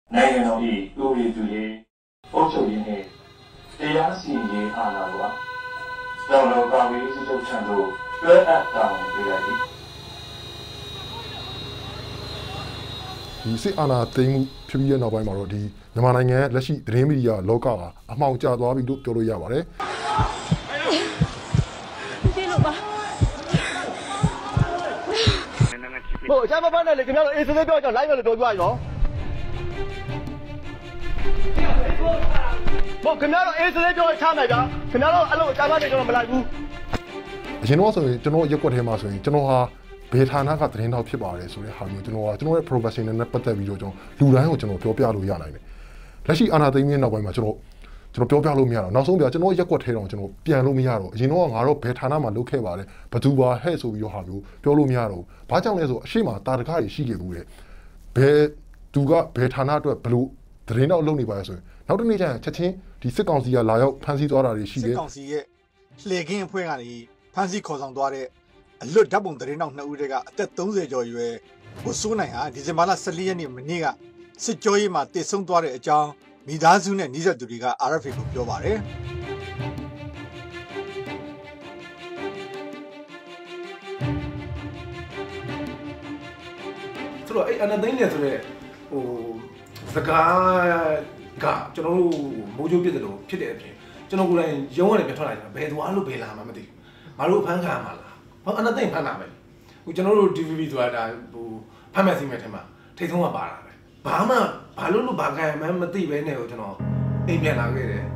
နိုင်ငံတော်၏ဥပဒေပြုရေးအုပ်ချုပ်ရေးနှင့်တရားစီရင်ရေးအာဏာကိုတောင်တော်ကာဝေးစုချုပ်ထံသို့လွှဲအပ်တာဝန်ပေးရသည်ဒီစစ်အာဏာသိမ်းမှုဖြစ်ပြီးတဲ့နောက်ပိုင်းမှာတော့ဒီမြန်မာနိုင်ငံလက်ရှိသတင်းမီဒီယာလောကကအမှောင်ကျသွားပြီလို့ပြောလို့ရပါတယ်။ဟိုအချမ်းမဖတ်နဲ့လေခင်ဗျားတို့အေးစစ်စစ်ပြောကြလိုက်မယ်လို့ပြောပြရနော်။ဟိုခင်ဗျားတို့အေးစစ်စစ်ပြောချမယ်ဗျာ။ခင်ဗျားတို့အဲ့လိုအချမ်းမနေတော့မလိုက်ဘူး။အရင်တော့ဆိုရင်ကျွန်တော်ရက်ွက်ထဲမှာဆိုရင်ကျွန်တော်ဟာဘေဌာနကသတင်းထောက်ဖြစ်ပါတယ်ဆိုတဲ့ဟာမျိုးကျွန်တော်ရဲ့ professional နဲ့ပတ်သက်ပြီးတော့ကျွန်တော်လူတိုင်းကိုကျွန်တော်ပြောပြလို့ရနိုင်တယ်။လက်ရှိအာဏာသိမ်းပြီးနောက်ပိုင်းမှာကျွန်တော်ပြောပြလို့မရတော့နောက်ဆုံးပြကျွန်တော်ရက်ွက်ထဲတော့ကျွန်တော်ပြန်လို့မရတော့အရင်တော့ငါတော့ဘေဌာနမှာလုပ်ခဲ့ပါတယ်ဘသူပါဟဲ့ဆိုပြီးတော့ဟာမျိုးပြောလို့မရတော့ဘာကြောင့်လဲဆိုအရှိမတာတကားတွေရှိခဲ့ဘူးတဲ့ဘယ်သူကဘေဌာနအတွက်ဘလို့သတင်းထောက်လုပ်နေပါလဲဆိုရင်နောက်တစ်နေ့ကျရင်ချက်ချင်းဒီစစ်ကောင်စီကလာရောက်ဖမ်းဆီးသွားတာတွေရှိတယ်စစ်ကောင်စီရဲ့လှည့်ကင်းအဖွဲ့ကနေဖမ်းဆီးခေါ်ဆောင်သွားတဲ့အလွတ်ဓာတ်ပုံသတင်းတောက်2ဦးတည်းကအသက်30ကျော်ရွယ်ကိုစိုးနိုင်ဟာဒီဇင်ဘာလ14ရက်နေ့မနေ့ကစစ်ကြောရေးမှာတည်ဆုံသွားတဲ့အကြောင်းမိသားစုနဲ့နှိစက်သူတွေက RFA ကိုပြောပါတယ်ဆိုတော့အဲ့အနာသိန်းနဲ့ဆိုတဲ့ဟိုစကားကကျွန်တော်တို့မိုးချိုးပြစ်တယ်လို့ဖြစ်တဲ့အပြင်ကျွန်တော်ကိုယ်တိုင်ရုံးရတယ်ပြထွက်လာတယ်ဘယ်သွားလို့ဘယ်လာမှမသိဘူးငါတို့ဖမ်းခံရမှာလားဘာအနာသိန်းဖမ်းတာပဲဟိုကျွန်တော်တို့ DVB ဆိုတာဟိုဖမ်းမဲ့စီမဲ့ထဲမှာထိတ်ဆုံးကပါတာပဲဘာမှဘာလို့ဘာခံမှမသိပဲနဲ့ကိုကျွန်တော်အိမ်ပြန်လာခဲ့တယ်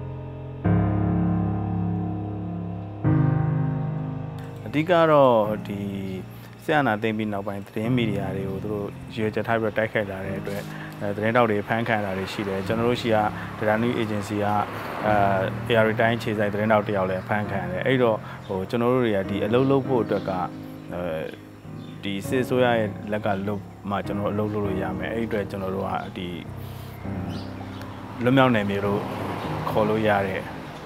အဓိကတော့ဒီဆရာနာသိမ့်ပြီးနောက်ပိုင်းသတင်းမီဒီယာတွေကိုသူတို့ရွေးချယ်ထားပြီးတိုက်ခိုက်လာတဲ့အတွက်သတင်းတောက်တွေဖမ်းခံတာတွေရှိတယ်ကျွန်တော်တို့ရှိက Data News Agency ကAR တိုင်းခြေဆိုင်သတင်းတောက်တယောက်လည်းဖမ်းခံရတယ်အဲ့တော့ဟိုကျွန်တော်တို့တွေကဒီအလုပ်လုပ်ဖို့အတွက်ကဒီစစ်ဆိုးရရဲ့လက်ကလုပ်မှကျွန်တော်အလုပ်လုပ်လို့ရမယ်အဲ့အတွက်ကျွန်တော်တို့ကဒီလွတ်မြောက်နယ်မြေတို့ခေါ်လို့ရတဲ့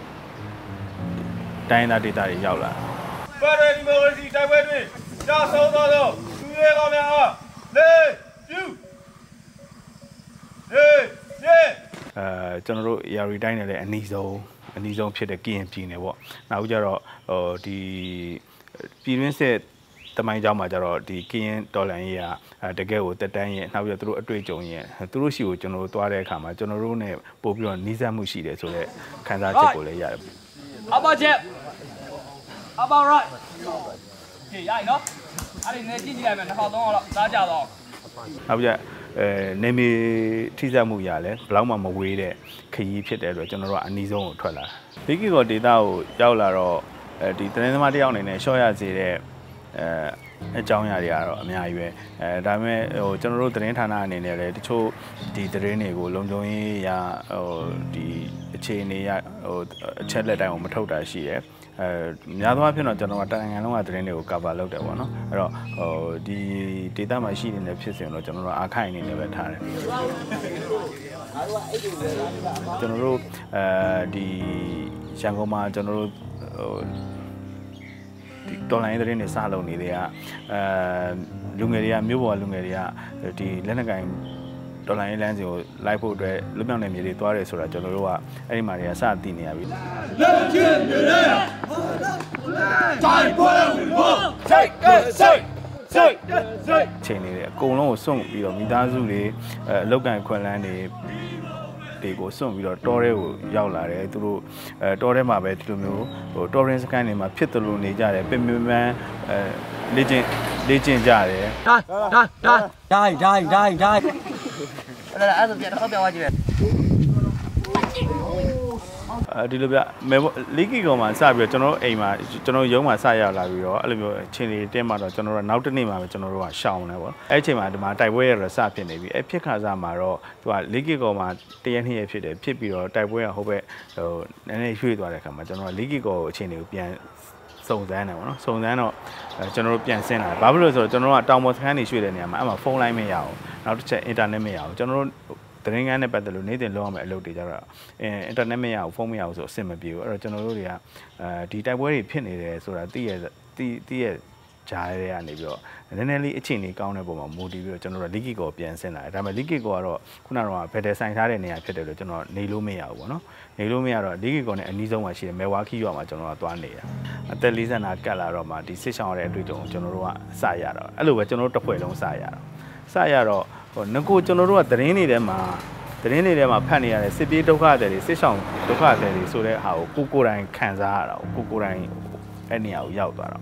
တိုင်းသားဒေသတွေရောက်လာဖက်ဒရယ်ဒီမိုကရေစီတိုက်ပွဲတွင်ကြာဆုံးသောသူရဲကောင်းများအားလေးပြုကျွန်တော်တို့ AR တိုင်းနဲ့လည်းအနည်းဆုံးဖြစ်တဲ့ကရင်ပြည်နယ်ပေါ့နောက်ကြတော့ဟိုဒီပြည်တွင်းစစ်တမိုင်းเจ้าမှာကြတော့ဒီကရင်တော်လန်ရေးကတကယ်ကိုတက်တန်းရဲ့နောက်ပြီးတော့သူတို့အတွေ့အကြုံရဲ့သူတို့ရှိကိုကျွန်တော်တို့သွားတဲ့အခါမှာကျွန်တော်တို့ ਨੇ ပို့ပြီးတော့နီးစပ်မှုရှိတယ်ဆိုတော့ခံစားချက်ကိုလည်းရတယ်အပါချက်အပါ right ကြည့်ရနော်အဲ့ဒီနေကြည့်ကြည့်လိုက်မယ်2000 3000လောက်စားကြတော့နောက်ပြနေမီထိစပ်မှုရလဲဘလောက်မှမဝေးတဲ့ခရီးဖြစ်တဲ့အတွက်ကျွန်တော်တို့ကအနည်းဆုံးကိုထွက်လာဘီကီကောဒေတာကိုရောက်လာတော့ဒီသတင်းသမားတယောက်အနေနဲ့ရှော့ရစေတဲ့အကြောင်းအရာတွေကတော့အများကြီးပဲဒါပေမဲ့ဟိုကျွန်တော်တို့သတင်းဌာနအနေနဲ့လည်းတချို့ဒီသတင်းတွေကိုလုံခြုံရေးရဟိုဒီအခြေအနေရဟိုအချက်လက်တိုင်းကိုမထုတ်တာရှိတယ်များသောအားဖြင့်တော့ကျွန်တော်ကနိုင်ငံလုံးကသတင်းတွေကို cover လုပ်တယ်ပေါ့နော်အဲ့တော့ဟိုဒီ data မှာရှိနေတဲ့ဖြစ်စဉ်တော့ကျွန်တော်တို့အားခိုင်အနေနဲ့ပဲထားတယ်ကျွန်တော်တို့ဒီရန်ကုန်မှာကျွန်တော်တို့ဟိုဒီတော်လိုင်းသတင်းတွေစလုပ်နေတဲ့ကလူငယ်တွေကမြို့ပေါ်လူငယ်တွေကဒီလက်နက်ကင်တော်လိုင်းလမ်းစဉ်ကိုလိုက်ဖို့အတွက်လွတ်မြောက်နေမြေတွေသွားတယ်ဆိုတာကျွန်တော်တို့ကအဲ့ဒီမှာတွေကစသိနေရပြီလက်ချင်းတွေတိုင်းပွဲဝင်ဖို့စိတ်ချိန်နေတယ်အကုန်လုံးကိုစွန့်ပြီးတော့မိသားစုတွေအလောက်ကန်ခွန်လန်းတွေကိုစွန့်ပြီးတော့တောထဲကိုရောက်လာတယ်သူတို့တောထဲမှာပဲဒီလိုမျိုးဟိုတောရင်းစကန်တွေမှာဖြစ်တယ်လို့နေကြတယ်ပင်ပန်းလေ့ကျင့်ကြတယ်ဒိုင်းအဲ့ဒါပြန်တော့ပြောကြည့်ဒီလိုပြလီကီကောင်မှာစပြီးတော့ကျွန်တော်အိမ်မှာကျွန်တော်ရုံးမှာစရောက်လာပြီးတော့အဲ့လိုမျိုးအချိန်လေးတင်းမှာတော့ကျွန်တော်တို့နောက်တစ်နေ့မှာပဲကျွန်တော်တို့ကရှောင်းနေပေါ့အဲ့အချိန်မှာဒီမှာတိုက်ပွဲရတော့စဖြစ်နေပြီအဲ့ဖြစ်ခါစားမှာတော့သူကလီကီကောင်မှာတရက်နှစ်ရက်ဖြစ်တယ်ဖြစ်ပြီးတော့တိုက်ပွဲကဟိုဘက်ဟိုနည်းနည်းရွှေ့သွားတဲ့ခါမှာကျွန်တော်ကလီကီကောင်ကိုအချိန်တွေကိုပြန်စုံစမ်းတယ်ပေါ့နော်စုံစမ်းတော့ကျွန်တော်တို့ပြန်ဆင်းလာတယ်ဘာဖြစ်လို့လဲဆိုတော့ကျွန်တော်တို့ကတောင်ပေါ်စခန်းနေရွှေ့တဲ့နေရာမှာအဲ့မှာဖုန်းလိုင်းမရအောင်နောက်တစ်ချက်အင်တာနက်မရအောင်ကျွန်တော်တို့သတင်းကန်းနဲ့ပတ်သက်လို့နေ့စဉ်လုပ်ရမယ့်အလုပ်တွေကြတော့အင်တာနက်မရဘူးဖုန်းမရဘူးဆိုအဆင်မပြေဘူးအဲ့တော့ကျွန်တော်တို့တွေကဒီတိုက်ပွဲတွေဖြစ်နေတယ်ဆိုတာသိရဂျားရဲကနေပြီးတော့နည်းနည်းလေးအခြေအနေကောင်းတဲ့ပုံမှာမူတည်ပြီးတော့ကျွန်တော်တို့လီကီကိုပြန်ဆင်းလာတယ်ဒါပေမဲ့လီကီကိုကတော့ခုနကတော့ဘယ်တယ်ဆိုင်ထားတဲ့နေရာဖြစ်တယ်လို့ကျွန်တော်နေလို့မရဘူးပေါ့နော်နေလို့မရတော့လီကီကိုနဲ့အနီးဆုံးမှာရှိတယ်မဲဝါခီရွာမှာကျွန်တော်ကသွားနေတာအသက်40နာကတ်လာတော့မှဒီစစ်ဆောင်ရတဲ့အတွေ့အကြုံကိုကျွန်တော်တို့ကစရတော့အဲ့လိုပဲကျွန်တော်တို့တစ်ဖွဲ့လုံးစရတော့ဟိုငကိုကျွန်တော်တို့ကသတင်းတွေထဲမှာဖတ်နေရတဲ့စစ်ပြေးဒုက္ခတွေစစ်ဆောင်ဒုက္ခတွေဆိုတဲ့ဟာကိုကိုယ်တိုင်ခံစားရတာကိုယ်တိုင်အဲ့နေရာကိုရောက်သွားတော့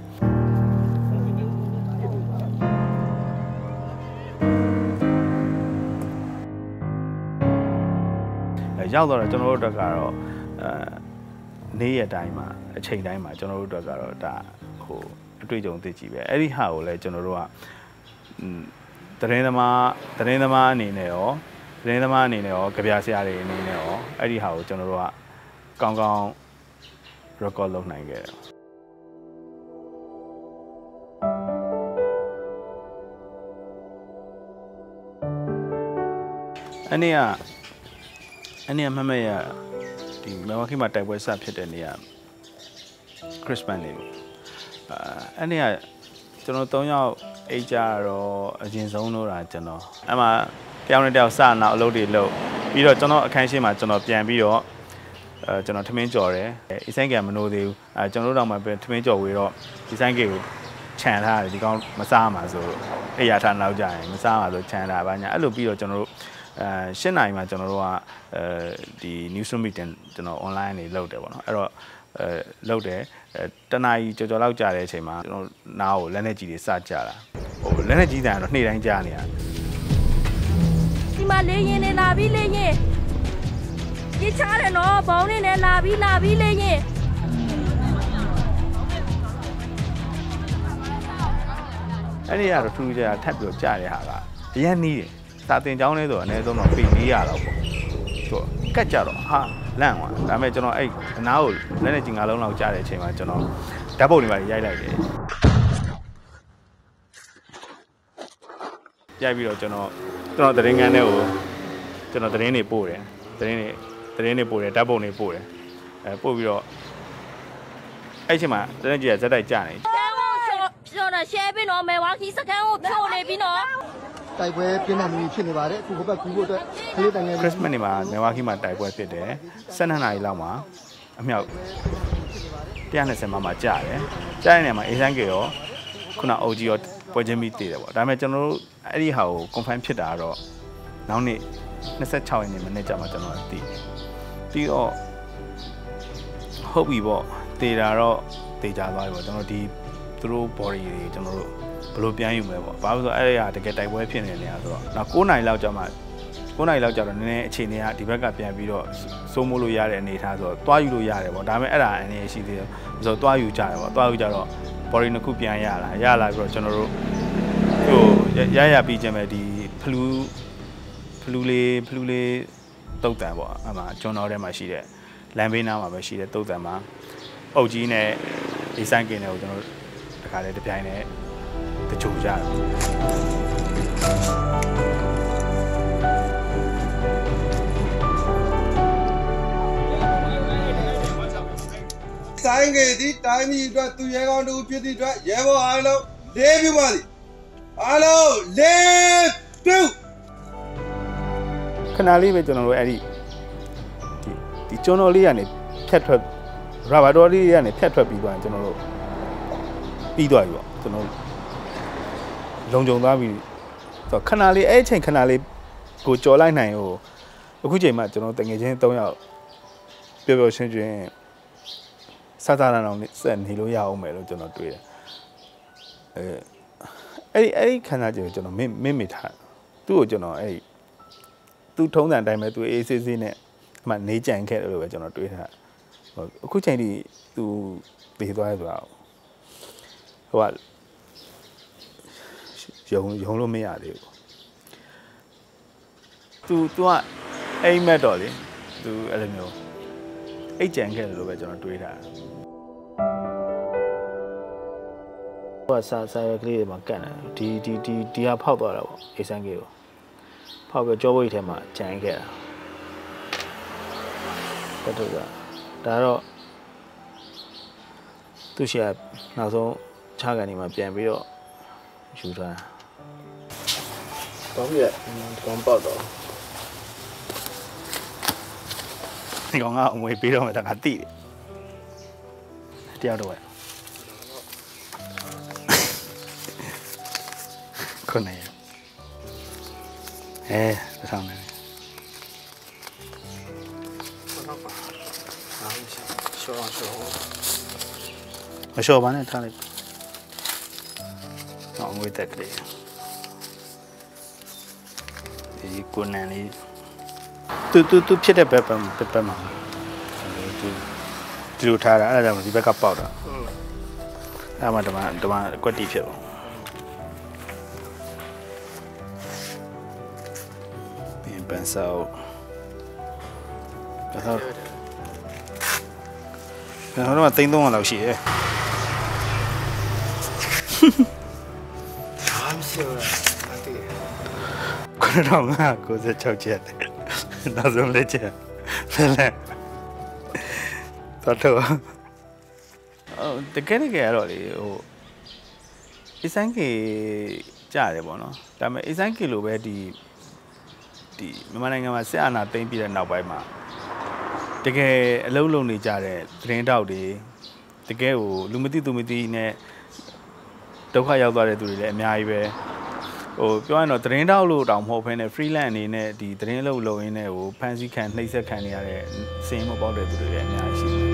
ရောက်တော့ကျွန်တော်တို့အတွက်ကတော့နေ့ရက်တိုင်းမှာအချိန်တိုင်းမှာကျွန်တော်တို့အတွက်ကတော့ဒါဟိုအတွေ့အကြုံသိကြည့်ပဲအဲ့ဒီဟာကိုလည်းကျွန်တော်တို့ကသတင်းသမားအနေနဲ့ရောကြပြဆရာတွေအနေနဲ့ရောအဲ့ဒီဟာကိုကျွန်တော်တို့ကကောင်းကောင်း record လုပ်နိုင်ခဲ့တယ်အနည်းမမရဒီမဝခိမှာတိုက်ပွဲစဖြစ်တဲ့နေရာခရစ်စမတ်နေ့အနည်းကျွန်တော်3ယောက်အိတ်ကြတော့အရင်ဆုံးလို့တာကျွန်တော်အဲ့မှာတယောက်နဲ့တယောက်စနောက်အလုပ်တွေလုပ်ပြီးတော့ကျွန်တော်အခန်းရှိမှာကျွန်တော်ပြန်ပြီးတော့ကျွန်တော်ထမင်းကြော်တယ်အဆိုင်ကမနိုးသေးဘူးကျွန်တော်တို့တော့မှထမင်းကြော်ဝေတော့ဒီဆိုင်ကေကိုခြံထားတယ်ဒီကောင်မစားမှာဆိုတော့အိယာထားနောက်ကြရင်မစားမှာဆိုခြံထားပါညာအဲ့လိုပြီးတော့ကျွန်တော်တို့8နိုင်မှာကျွန်တော်တို့ကဒီ news meeting ကျွန်တော် online နေလုပ်တယ်ပေါ့နော်အဲ့တော့လုပ်တယ်တနာကြီးကြော်လောက်ကြာတဲ့အချိန်မှာကျွန်တော်နားကိုလက်နဲ့ကြီးတွေစကြတာဟိုလက်နဲ့ကြီးတယ်ကတော့နေ့တိုင်းကြားနေရဒီမှာလေးရင်နေလာပြီးလေးရင်ကြီးချားတယ်နော်ဘောင်းနေနဲ့လာပြီးလေးရင်အဲ့ဒီကတော့ထူးခြားထပ်ပြီးကြားတဲ့ဟာကအရင်နီးတယ်စာတင်ကျောင်းလဲဆိုအနည်းဆုံးတော့ပေ400လောက်ပေါ့ဆိုကတ်ကြတော့ဟာလန့်သွားဒါပေမဲ့ကျွန်တော်အဲ့အနားကိုလက်နဲ့ကြီး9လုံးလောက်ကြားတဲ့အချိန်မှာကျွန်တော်ဓာတ်ပုံတွေပါရိုက်လိုက်တယ်ရိုက်ပြီးတော့ကျွန်တော်သတင်းကန်းထဲကိုကျွန်တော်သတင်းတွေပို့တယ်သတင်းတွေပို့တယ်ဓာတ်ပုံတွေပို့တယ်ပို့ပြီးတော့အဲ့ချိန်မှာသတင်းကြီးကဇက်တိုက်ကြနေပြောတာ share ပြီးတော့မဲဝါခီစကန်ကိုဖြိုနေပြီးတော့တိုက်ပွဲပြင်းထန်မှုဖြစ်နေပါတယ်အခုဘက်ကူဖို့အတွက်ကလေးတိုင်ငယ် Christmas နေ့မှာမဲဝါခီမှာတိုက်ပွဲဖြစ်တယ်12နာရီလောက်မှာအမြောက်120မှာကြာတယ်ကြားတဲ့နေရာမှာအေးစန်းကေရောခုနအုပ်ကြီးရောပွဲချင်းပြီးတည်တယ်ပေါ့ဒါပေမဲ့ကျွန်တော်တို့အဲ့ဒီဟာကို confirm ဖြစ်တာကတော့နောက်နေ့26ရက်နေ့မနေ့ကျမှကျွန်တော်သိတယ်ပြီးတော့ဟုတ်ပြီပေါ့တည်တာတော့တည်ကြသွားပြီပေါ့ကျွန်တော်ဒီသူတို့ body တွေကျွန်တော်တို့ဘယ်လိုပြန်ယူမလဲပေါ့ဘာလို့ဆိုအဲ့ဒီဟာတကယ်တိုက်ပွဲဖြစ်နေနေတာဆိုတော့နောက်9နိုင်လောက်ကျမှ9နိုင်လောက်ကျတော့နည်းနည်းအခြေအနေကဒီဘက်ကပြန်ပြီးတော့စိုးမိုးလို့ရတဲ့အနေအထားဆိုတော့တွားယူလို့ရတယ်ပေါ့ဒါပေမဲ့အဲ့ဒါအနေရှိသေးတယ်ဆိုတော့တွားယူကြတယ်ပေါ့တွားယူကြတော့ body နှစ်ခုပြန်ရလာပြီးတော့ကျွန်တော်တို့ဟိုရပြီးခြင်းပဲဒီဖလူးလေးတုတ်တန်ပေါ့အဲ့မှာကျွန်တော်ထဲမှာရှိတဲ့လမ်းဘေးနားမှာပဲရှိတဲ့တုတ်တန်မှာအုပ်ကြီးနဲ့ဒီဆိုင်ကင်းတွေကိုကျွန်တော်တခါလေတပြိုင်နဲ့တချို့ရတယ်ဆိုင်ကဒီတိုင်းပြည်အတွက်သူရဲကောင်းတူဖြစ်သည့်အတွက်ရဲဘော်အားလုံးလေးပြုပါသည်အားလုံးလေးပြုခဏလေးပဲကျွန်တော်တို့အဲ့ဒီကျွန်တော်လေးကနေဖြတ်ထွက်ရာဘာတော်လေးကနေဖြတ်ထွက်ပြီးသွားရင်ကျွန်တော်တို့ပြီးသွားပြီပေါ့ကျွန်တော်လုံခြုံသွားပြီဆိုတော့ခဏလေးအဲ့အချိန်ခဏလေးကိုကြော်လိုက်နိုင်ဟိုအခုချိန်မှကျွန်တော်တငယ်ချင်း3ယောက်ပျော်ပျော်ရွှင်ရွှင်စားစားအောင်ဆက်နေလို့ရအောင်မယ်လို့ကျွန်တော်တွေးတယ်အဲ့ဒီခဏကျကျွန်တော်မေ့ထားသူ့ကိုကျွန်တော်အဲ့သူထုံးစံတိုင်းပဲသူအေးဆေးဆေးနဲ့အမှနေကြံခဲ့တယ်လို့ပဲကျွန်တော်တွေးထားအခုချိန်ထိသူပြေးသွားရဆိုတာဟိုကယုံလို့မရသေးဘူးသူကအိမ်မက်တော့လေသူအဲ့လိုမျိုးအိတ်ကြံခဲ့တယ်လို့ပဲကျွန်တော်တွေးထားဟိုစာရွက်ကလေးတွေမှာကန့်တယ်ဒီဟာဖောက်သွားတာပေါ့အေးစန်းကြီးကိုဖောက်ပြီးကြောဘွေးထဲမှာကြံခဲ့တာတော့ဒါတော့သူရှိရနောက်ဆုံးချကန်နေမှာပြန်ပြီးတော့ယူထားတာဘာဖြစ်လဲကောင်ပေါက်တော့ဒီကောင်ကအမွေပေးတော့မှဒါကတိတယ်တရားတော့ခုနေဆောင်းနေမလျှော့ပါနဲ့ထားလိုက်အောင်ဝေးတက်ကလေးဒီကိုနန်လေးသူဖြစ်တဲ့ဘက်မှာဒီလိုထားတာအဲ့ဒါကြောင့်ဒီဘက်ကပေါက်တာအဲ့မှာဒီမှာကွက်တီဖြစ်ပါဒီပန်ဆောတော့တိန်းသုံးလောက်ရှိရဲ့9,996ချက်နောက်ဆုံးလက်ချက်ဖက်လက်တော့တကယ်တော့လေဟိုအစမ်းကေကြားတယ်ပေါ့နော်ဒါပေမဲ့အစမ်းကေလိုပဲဒီမြန်မာနိုင်ငံမှာစစ်အာဏာသိမ်းပြီးတဲ့နောက်ပိုင်းမှာတကယ်အလုံးလုံးနေကြတဲ့သတင်းတောက်တွေတကယ်ကိုလူမသိသူမသိနဲ့ဒုက္ခရောက်သွားတဲ့သူတွေလည်းအများကြီးပဲဟိုပြောရရင်တော့သတင်းတောက်လို့တောင်မဟုတ်ဘဲနဲ့ freelance အနေနဲ့ဒီသတင်းလုပ်ရင်းနဲ့ဟိုဖန်ဆီးခံနှိပ်စက်ခံနေရတဲ့စင်းမပေါက်တဲ့သူတွေလည်းအများကြီးရှိတယ်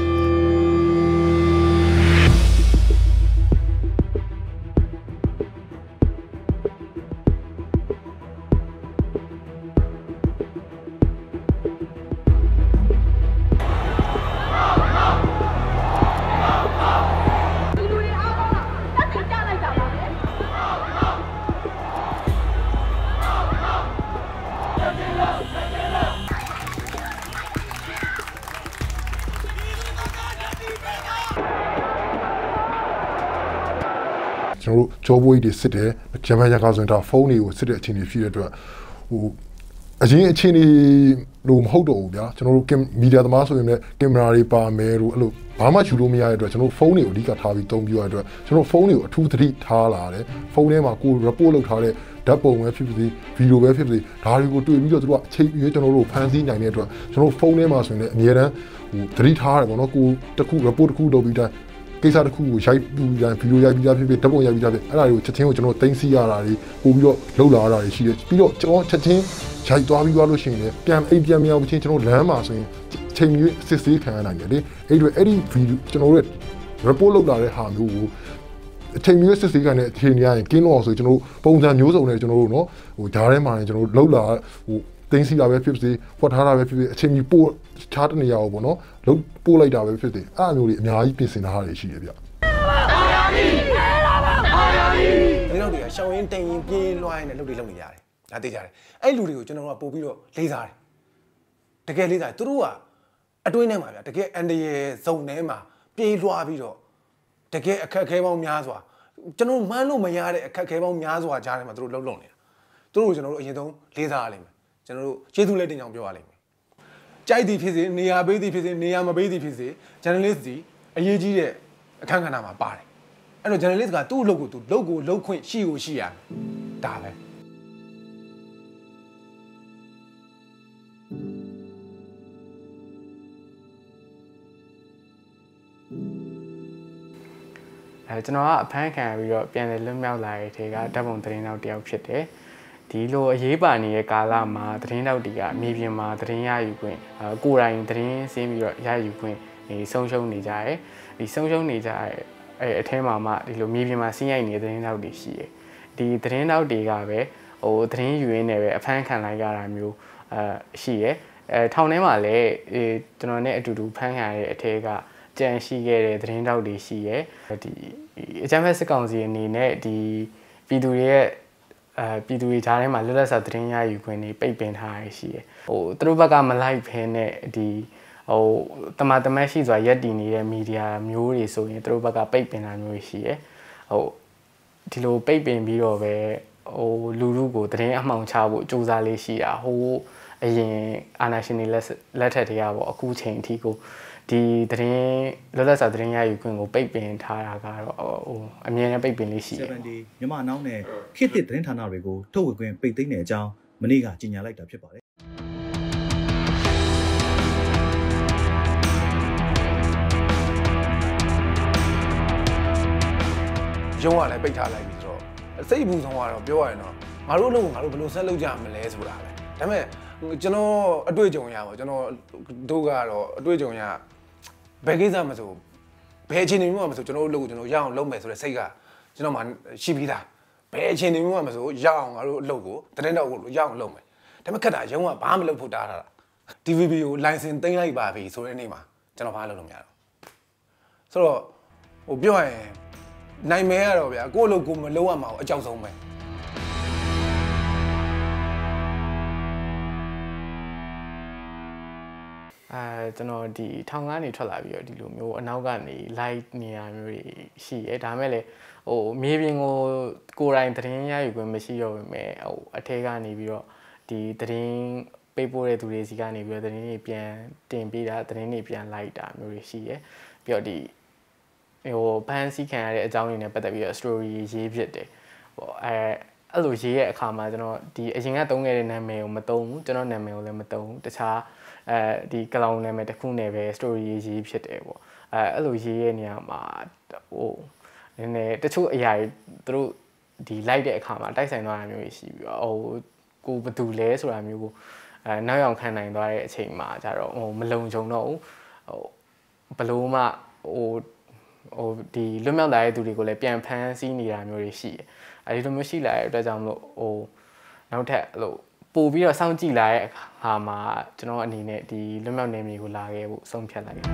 ကျွန်တော်တို့ကြောပွေးတွေစစ်တယ်ဂျမန်ရကာဆိုရင်ဒါဖုန်းတွေကိုစစ်တဲ့အချိန်တွေဖြစ်တဲ့အတွက်ဟိုအရင်အချိန်တွေလို့မဟုတ်တော့ဘူးဗျာကျွန်တော်တို့မီဒီယာသမားဆိုရင်လည်းကင်မရာတွေပါမယ်လို့အဲ့လိုဘာမှယူလို့မရတဲ့အတွက်ကျွန်တော်တို့ဖုန်းတွေကိုအဓိကထားပြီးသုံးပြရတဲ့အတွက်ကျွန်တော်ဖုန်းတွေကိုအထူးသတိထားလာတယ်ဖုန်းထဲမှာကို report လုပ်ထားတဲ့ဓာတ်ပုံပဲဖြစ်ဖြစ်ဗီဒီယိုပဲဖြစ်ဖြစ်ဒါတွေကိုတွေ့ပြီးတော့သူတို့အချိန်ပြည့်ကျွန်တော်တို့ဖန်ဆီးနိုင်တဲ့အတွက်ကျွန်တော်ဖုန်းထဲမှာဆိုရင်လည်းအများတန်းဟိုသတိထားရတယ်ပေါ့နော်ကိုတစ်ခု report တစ်ခုလုပ်ပြီးတိုင်းကိစ္စတစ်ခုကိုရိုက်ပြီးတိုင်းဗီဒီယိုရိုက်ပြီးသားဖြစ်ဖြစ်ဓာတ်ပုံရိုက်ပြီးသားဖြစ်အဲ့ဒါတွေကိုချက်ချင်းကိုကျွန်တော်သိမ်းဆည်းရတာတွေပို့ပြီးတော့လှုပ်လာရတာတွေရှိတယ်ပြီးတော့ကျွန်တော်ချက်ချင်းရိုက်သွားပြီးသွားလို့ရှိရင်လည်းပြန်မရဘူးချင်းကျွန်တော်လမ်းမှာဆိုရင်ချိန်မျိုးစစ်ဆေးခံရနိုင်တယ်လေအဲ့ဒီအဲ့ဒီဗီဒီယိုကျွန်တော်တို့ report လုပ်လာတဲ့ဟာမျိုးကိုအချိန်မျိုးစစ်ဆေးခံတဲ့အချိန်တွေရရင်ကင်းလို့အောင်ဆိုကျွန်တော်တို့ပုံစံမျိုးစုံနဲ့ကျွန်တော်တို့နော်ဟိုဓာတ်ထဲမှာကျွန်တော်တို့လှုပ်လာဟိုတင်းစီတာပဲဖြစ်စေဖွက်ထားတာပဲဖြစ်စေအချိန်ကြီးပို့ချားတနေရအောင်ပေါ့နော်လှုပ်ပို့လိုက်တာပဲဖြစ်စေအဲ့အမျိုးတွေအများကြီးပြင်ဆင်ထားတာရှိတယ်ဗျဒီလောက်တွေကရှောင်းရင်တင်ရင်ပြေးလွှိုင်းနဲ့လုပ်နေရတယ်ဒါသိကြတယ်အဲ့လူတွေကိုကျွန်တော်ကပို့ပြီးတော့လေးစားတယ်တကယ်လေးစားသူတို့ကအတွင်းထဲမှာဗျတကယ်အန်တရယ်ဇုံထဲမှာပြေးလွှားပြီးတော့တကယ်အခက်အခဲပေါင်းများစွာကျွန်တော်မှန်းလို့မရတဲ့အခက်အခဲပေါင်းများစွာကြားထဲမှာသူတို့လှုပ်နေတာသူတို့ကိုကျွန်တော်တို့အရင်ဆုံးလေးစားရလိမ့်မယ်ကျွန်တော်တို့ကျေးဇူးလက်တင်ကြောင်ပြောရလိမ့်မယ်ကြိုက်သည်ဖြစ်စေနေရာပေးသည်ဖြစ်စေနေရာမပေးသည်ဖြစ်စေ journalist ဒီအရေးကြီးတဲ့အခန်းကဏ္ဍမှာပါတယ်အဲ့တော့ journalist ကသူ့အလုပ်ကိုသူလုပ်ခွင့်ရှိကိုရှိရဒါပဲကျွန်တော်ကအဖမ်းခံပြီးတော့ပြန်လည်လွတ်မြောက်လာတဲ့ထဲကဓာတ်ပုံသတင်းတောက်တယောက်ဖြစ်တယ်ဒီလိုအရေးပါနေတဲ့ကာလမှာသတင်းတောက်တွေကမြေပြင်မှာသတင်းရယူခွင့်ကိုယ်တိုင်သတင်းစင်းပြီးတော့ရယူခွင့်ဆုံးရှုံးနေကြတယ်ဒီဆုံးရှုံးနေကြတဲ့အထဲမှာမှဒီလိုမြေပြင်မှာစီးရိုက်နေတဲ့သတင်းတောက်တွေရှိတယ်ဒီသတင်းတောက်တွေကပဲဟိုသတင်းယူရင်းနဲ့ပဲအဖမ်းခံလိုက်ရတာမျိုးရှိရထောင်ထဲမှာလည်းကျွန်တော်နဲ့အတူတူဖမ်းခံရတဲ့အထဲကကြံရှိခဲ့တဲ့သတင်းတောက်တွေရှိရဒီအကြမ်းဖက်စစ်ကောင်စီအနေနဲ့ဒီပြည်သူတွေရဲ့ပြည်သူတွေကြားထဲမှာလွတ်လပ်စွာသတင်းရယူခွင့်တွေပိတ်ပင်ထားရရှိရဟိုသူတို့ဘက်ကမလိုက်ဖဲနဲ့ဒီဟိုတမတ်ရှိစွာရက်တည်နေတဲ့မီဒီယာမျိုးတွေဆိုရင်သူတို့ဘက်ကပိတ်ပင်တာမျိုးရှိရဟိုဒီလိုပိတ်ပင်ပြီးတော့ပဲဟိုလူလူကိုသတင်းအမှောင်ချဖို့စူးစမ်းလေးရှိတာဟိုအရင်အာဏာရှင်တွေလက်ထက်တည်းကပေါ့အခုချိန်အထိကိုဒီသတင်းလောလောဆယ်သတင်းရယူခွင့်ကိုပိတ်ပင်ထားတာကတော့ဟိုအမြဲတမ်းပိတ်ပင်လေးရှိတယ် 70မြန်မာအနောက်နဲ့ခေတ်သစ်သတင်းဌာနတွေကိုထုတ်ဝေခွင့်ပိတ်သိမ်းတဲ့အကြောင်းမနေ့ကကြေညာလိုက်တာဖြစ်ပါတယ်ရုံးကလည်းပိတ်ထားလိုက်ပြီဆိုတော့စိတ်ဘူးဆုံးကတော့ပြောရရင်တော့ငါတို့အလုပ်ကိုငါတို့ဘယ်လိုဆက်လုပ်ကြမလဲဆိုတာပဲဒါပေမဲ့ကျွန်တော်အတွေ့အကြုံရပါကျွန်တော်တို့ကတော့အတွေ့အကြုံရဘယ်ကိစ္စမဆိုဘယ်အချိန်မျိုးမှမဆိုကျွန်တော်တို့အလုပ်ကိုကျွန်တော်ရအောင်လုပ်မယ်ဆိုတဲ့စိတ်ကကျွန်တော်မှရှိပြီးသားဘယ်အချိန်မျိုးမှမဆိုရအောင်ငါတို့အလုပ်ကိုသတင်းတော့ကိုရအောင်လုပ်မယ်ဒါပေမဲ့ခက်တာရုံးကဘာမှမလုပ်ဖို့တားတာ DVB ကို license သိမ်းလိုက်ပါပြီဆိုတဲ့နေ့မှာကျွန်တော်ဘာလုပ်လို့မရတော့ဆိုတော့ဟိုပြောရရင်နိုင်မဲရတော့ဗျာကိုယ့်အလုပ်ကိုမလုပ်ရမှာအကြောက်ဆုံးပဲကျွန်တော်ဒီထောင်ကနေထွက်လာပြီးတော့ဒီလိုမျိုးအနောက်ကနေ live နေရာမျိုးတွေရှိရဲဒါမဲ့လေဟိုမြေပြင်ကိုယ်တိုင်သတင်းရယူခွင့်မရှိတော့ပေမဲ့ဟိုအထက်ကနေပြီးတော့ဒီသတင်းပေးပို့တဲ့သူတွေစီကနေပြီးတော့သတင်းတွေပြန်တင်ပေးတာသတင်းတွေပြန်လိုက်တာမျိုးတွေရှိရဲပြီးတော့ဒီဟိုဖန်စီခံရတဲ့အကြောင်းတွေနဲ့ပတ်သက်ပြီးတော့ story ရေးဖြစ်တယ်ဟိုအဲ့လိုရေးရဲ့အခါမှာကျွန်တော်ဒီအရင်ကသုံးခဲ့တဲ့နာမည်ကိုမသုံးဘူးကျွန်တော်နာမည်ကိုလည်းမသုံးဘူးတခြားဒီကလောင်နာမည်တစ်ခုနဲ့ပဲ story ရေးဖြစ်တယ်ပေါ့အဲ့လိုရေးရဲ့နေရာမှာဟိုနည်းနည်းတချို့အရာတွေသူတို့ဒီလိုက်တဲ့အခါမှာတိုက်ဆိုင်သွားတာမျိုးရှိပြီးတော့ဟိုကိုဘယ်သူလဲဆိုတာမျိုးကိုနောက်ရောက်ခံနိုင်သွားတဲ့အချိန်မှာကျတော့ဟိုမလုံခြုံတော့ဘူးဟိုဘလို့မှဟိုဒီလွတ်မြောက်လာတဲ့သူတွေကိုလည်းပြန်ဖမ်းဆီးနေတာမျိုးတွေရှိတယ်အဲဒီလိုမျိုးရှိလာတဲ့အတွက်ကြောင့်မလို့ဟိုနောက်ထပ်လို့ပို့ပြီးတော့စောင့်ကြည့်လာတဲ့အခါမှာကျွန်တော်အနေနဲ့ဒီလွတ်မြောက်နေမျိုးကိုလာခဲ့ဖို့ဆုံးဖြတ်လိုက်တယ်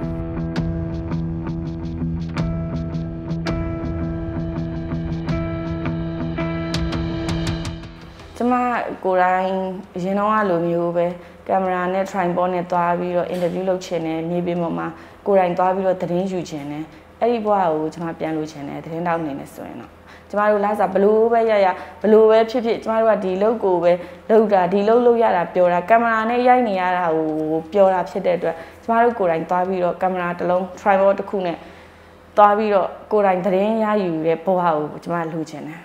ကျမကိုယ်တိုင်ရင်တော့လိုမျိုးပဲကင်မရာနဲ့ tripod နဲ့သွားပြီးတော့ interview လုပ်ချင်တယ်မြေပြင်ပေါ်မှာကိုယ်တိုင်သွားပြီးတော့သတင်းယူချင်တယ်အဲ့ဒီဘဝကိုကျမပြန်လို့ချင်တယ်သတင်းတောက်နေနေဆိုရင်တော့ကျမတို့လာစားဘလို့ပဲရဘလို့ပဲဖြစ်ဖြစ်ကျမတို့ကဒီလုပ်ကိုပဲလုပ်တာဒီလုပ်ရတာပြောတာကင်မရာနဲ့ရိုက်နေရတာကိုပြောတာဖြစ်တဲ့အတွက်ကျမတို့ကိုယ်တိုင်သွားပြီးတော့ကင်မရာတစ်လုံး tripod တစ်ခုနဲ့သွားပြီးတော့ကိုယ်တိုင်သတင်းရယူတဲ့ဘဝကိုကျမလိုချင်တယ်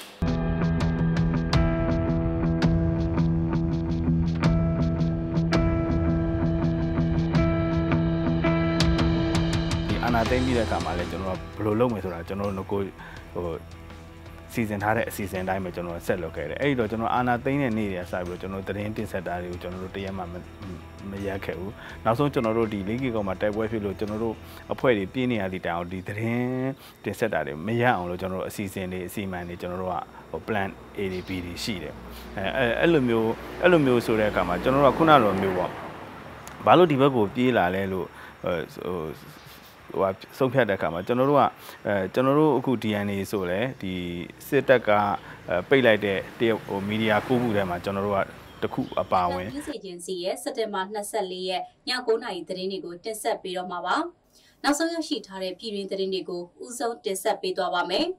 အာနာသိမ့်ပြီးတဲ့အခါမှာလည်းကျွန်တော်ဘယ်လိုလုပ်မယ်ဆိုတာကျွန်တော်တို့ကိုဟိုစီစဉ်ထားတဲ့အစီအစဉ်တိုင်းပဲကျွန်တော်ဆက်လုပ်ခဲ့တယ်အဲ့ဒီတော့ကျွန်တော်အာနာသိမ့်တဲ့နေ့တွေစပြီးတော့ကျွန်တော်သတင်းတင်ဆက်တာတွေကိုကျွန်တော်တို့တရက်မှမရက်ခဲ့ဘူးနောက်ဆုံးကျွန်တော်တို့ဒီ၄ကီကောင်မှာတိုက်ပွဲဖြစ်လို့ကျွန်တော်တို့အဖွဲ့တွေပြင်းနေရသည့်တိုင်အောင်ဒီသတင်းတင်ဆက်တာတွေမရအောင်လို့ကျွန်တော်တို့အစီအစဉ်တွေအစီအမံတွေကျွန်တော်တို့ကဟို plan ADB တွေရှိတယ်အဲ့လိုမျိုးဆိုတဲ့အခါမှာကျွန်တော်တို့ကခုနလိုမျိုးပေါ့ဘာလို့ဒီဘက်ကိုပြေးလာလဲလို့ဟိုဆုံးဖြတ်တဲ့အခါမှာကျွန်တော်တို့အခု DNA ဆိုလဲဒီစစ်တပ်ကပိတ်လိုက်တဲ့တရုတ်ဟိုမီဒီယာ9ခုထဲမှာကျွန်တော်တို့ကတခုအပါဝင်ပြည်စီချင်းစီရဲ့စက်တင်ဘာ24ရက်ည9:00 နာရီသတင်းတွေကိုတင်ဆက်ပေးတော့မှာပါနောက်ဆုံးရရှိထားတဲ့ပြည်တွင်းသတင်းတွေကိုဦးဆုံးတင်ဆက်ပေးသွားပါမယ်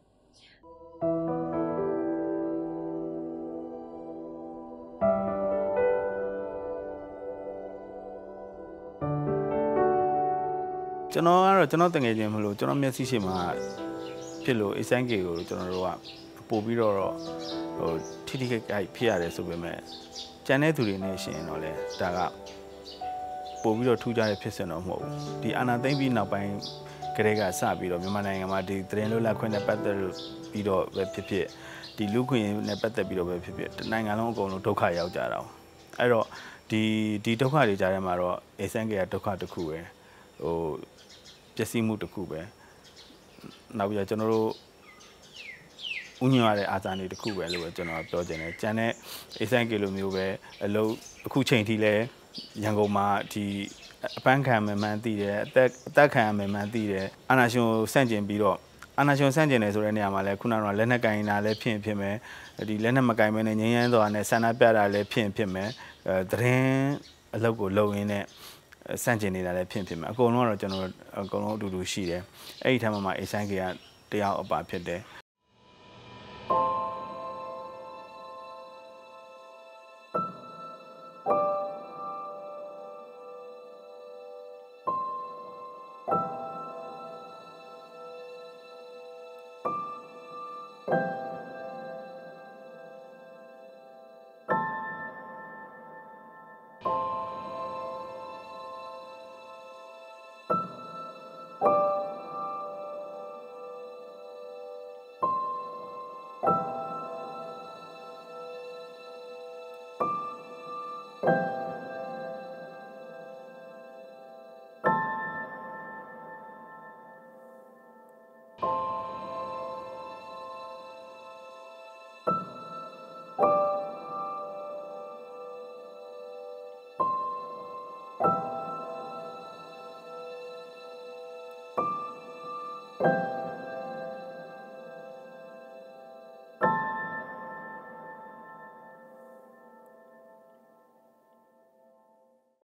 ကျွန်တော်တငယ်ချင်းမလို့ကျွန်တော်မျက်စိရှိမှာဖြစ်လို့ SNK ကိုကျွန်တော်တို့ကပို့ပြီးတော့ဟိုထိထိခိုက်ဖြစ်ရတယ်ဆိုပေမဲ့ကျန်တဲ့သူတွေနဲ့ရှင်တော့လေဒါကပို့ပြီးတော့ထူးခြားတဲ့ဖြစ်စဉ်တော့မဟုတ်ဘူးဒီအာနာသိမ့်ပြီးနောက်ပိုင်းကလေးကစပြီးတော့မြန်မာနိုင်ငံမှာဒီသတင်းလွတ်လပ်ခွင့်နဲ့ပတ်သက်ပြီးတော့ပဲဖြစ်ဒီလူခွင့်နဲ့ပတ်သက်ပြီးတော့ပဲဖြစ်နိုင်ငံလုံးအကုန်လုံးဒုက္ခရောက်ကြတာ။အဲ့တော့ဒီဒုက္ခတွေကြားထဲမှာတော့ SNK ကဒုက္ခတစ်ခုပဲဟိုပျက်စီးမှုတစ်ခုပဲနောက်ပြီးတော့ကျွန်တော်တို့ဥညွှန်ရတဲ့အာဇာနည်တစ်ခုပဲလို့ကျွန်တော်ပြောချင်တယ်။ကျန်တဲ့ SNK လိုမျိုးပဲအလုပ်အခုချိန်ထိလဲရန်ကုန်မှာဒီအပန်းခံမှန်သိတယ်အသက်ခံမှန်သိတယ်အာနာရှင်ကိုစန့်ကျင်ပြီးတော့အာနာရှင်စန့်ကျင်တယ်ဆိုတဲ့နေရာမှာလဲခုနကလက်နက်ကင်တာလဲဖြစ်မယ်ဒီလက်နက်မကင်မဲနဲ့ငြိမ်းချမ်းစွာနဲ့ဆန္ဒပြတာလဲဖြစ်မယ်သတင်းအလုပ်ကိုလုပ်ရင်းနဲ့စန့်ကျင်နေတာလည်းဖြစ်မယ်အကုန်လုံးကတော့ကျွန်တော်အကုန်လုံးအတူတူရှိတယ်အဲ့ဒီထက်မှSNKကတရားအပါဖြစ်တယ် you